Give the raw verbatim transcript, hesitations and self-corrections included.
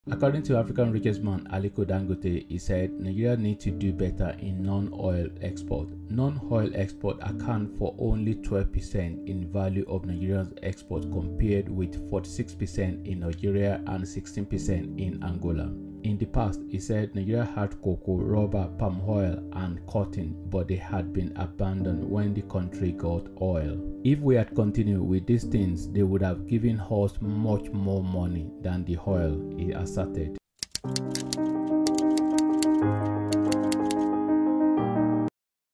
According to African Richest Man Aliko Dangote, he said Nigeria needs to do better in non-oil export. Non-oil export account for only twelve percent in value of Nigeria's export compared with forty-six percent in Nigeria and sixteen percent in Angola. In the past, he said Nigeria had cocoa, rubber, palm oil and cotton, but they had been abandoned when the country got oil. If we had continued with these things, they would have given us much more money than the oil, he asserted.